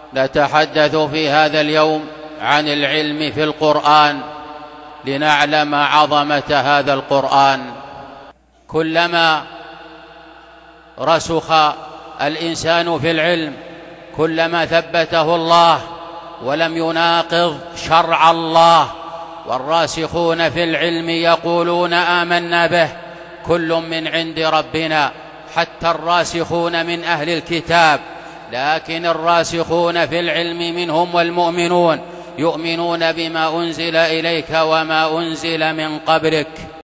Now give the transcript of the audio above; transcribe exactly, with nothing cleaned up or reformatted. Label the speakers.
Speaker 1: نتحدث في هذا اليوم عن العلم في القرآن لنعلم عظمة هذا القرآن. كلما رسخ الإنسان في العلم كلما ثبته الله ولم يناقض شرع الله. والراسخون في العلم يقولون آمنا به كل من عند ربنا، حتى الراسخون من أهل الكتاب. لكن الراسخون في العلم منهم والمؤمنون يؤمنون بما أنزل إليك وما أنزل من قبلك.